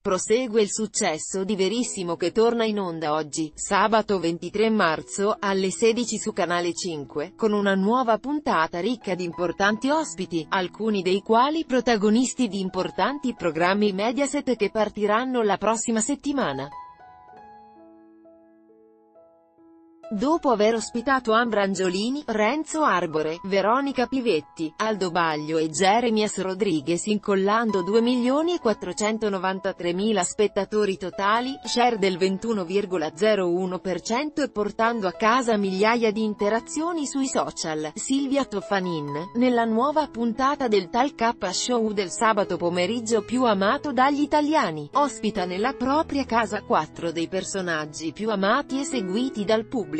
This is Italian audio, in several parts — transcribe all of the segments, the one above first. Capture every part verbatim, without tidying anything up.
Prosegue il successo di Verissimo che torna in onda oggi, sabato ventitré marzo, alle sedici su Canale cinque, con una nuova puntata ricca di importanti ospiti, alcuni dei quali protagonisti di importanti programmi Mediaset che partiranno la prossima settimana. Dopo aver ospitato Ambra Angiolini, Renzo Arbore, Veronica Pivetti, Aldo Baglio e Jeremias Rodriguez incollando due milioni quattrocentonovantatremila spettatori totali, share del ventuno virgola zero uno per cento e portando a casa migliaia di interazioni sui social, Silvia Toffanin, nella nuova puntata del Talk Show del sabato pomeriggio più amato dagli italiani, ospita nella propria casa quattro dei personaggi più amati e seguiti dal pubblico.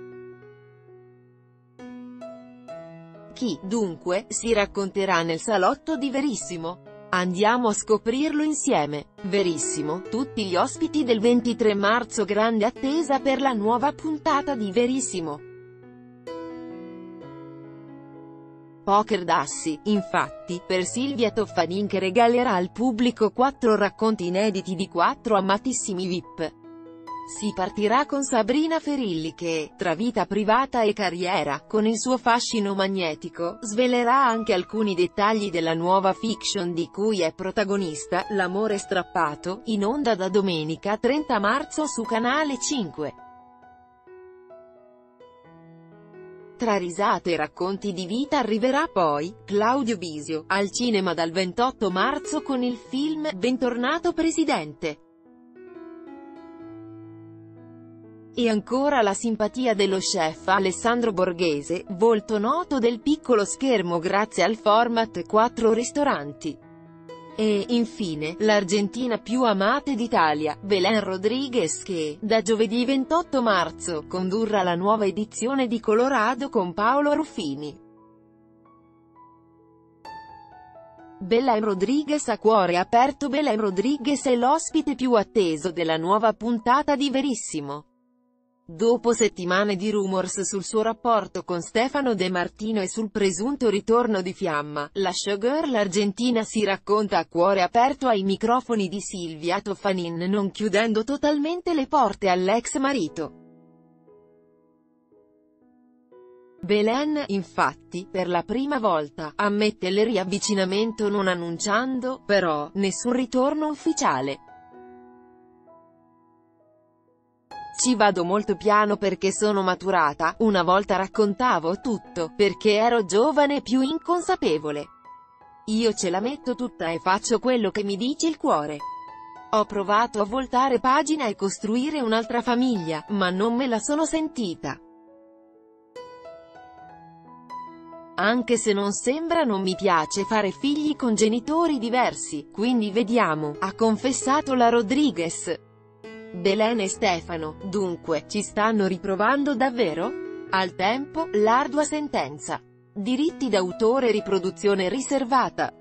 Chi, dunque, si racconterà nel salotto di Verissimo? Andiamo a scoprirlo insieme. Verissimo, tutti gli ospiti del ventitré marzo. Grande attesa per la nuova puntata di Verissimo. Poker d'assi, infatti, per Silvia Toffanin che regalerà al pubblico quattro racconti inediti di quattro amatissimi V I P. Si partirà con Sabrina Ferilli che, tra vita privata e carriera, con il suo fascino magnetico, svelerà anche alcuni dettagli della nuova fiction di cui è protagonista, L'amore strappato, in onda da domenica trenta marzo su Canale cinque. Tra risate e racconti di vita arriverà poi Claudio Bisio, al cinema dal ventotto marzo con il film Bentornato Presidente. E ancora la simpatia dello chef Alessandro Borghese, volto noto del piccolo schermo grazie al format quattro ristoranti. E, infine, l'argentina più amata d'Italia, Belén Rodriguez che, da giovedì ventotto marzo, condurrà la nuova edizione di Colorado con Paolo Ruffini. Belén Rodriguez a cuore aperto. Belén Rodriguez è l'ospite più atteso della nuova puntata di Verissimo. Dopo settimane di rumors sul suo rapporto con Stefano De Martino e sul presunto ritorno di Fiamma, la showgirl argentina si racconta a cuore aperto ai microfoni di Silvia Toffanin, non chiudendo totalmente le porte all'ex marito. Belén, infatti, per la prima volta, ammette il riavvicinamento non annunciando, però, nessun ritorno ufficiale. Ci vado molto piano perché sono maturata, una volta raccontavo tutto, perché ero giovane e più inconsapevole. Io ce la metto tutta e faccio quello che mi dice il cuore. Ho provato a voltare pagina e costruire un'altra famiglia, ma non me la sono sentita. Anche se non sembra, non mi piace fare figli con genitori diversi, quindi vediamo, ha confessato la Rodriguez. Belén e Stefano, dunque, ci stanno riprovando davvero? Al tempo, l'ardua sentenza. Diritti d'autore e riproduzione riservata.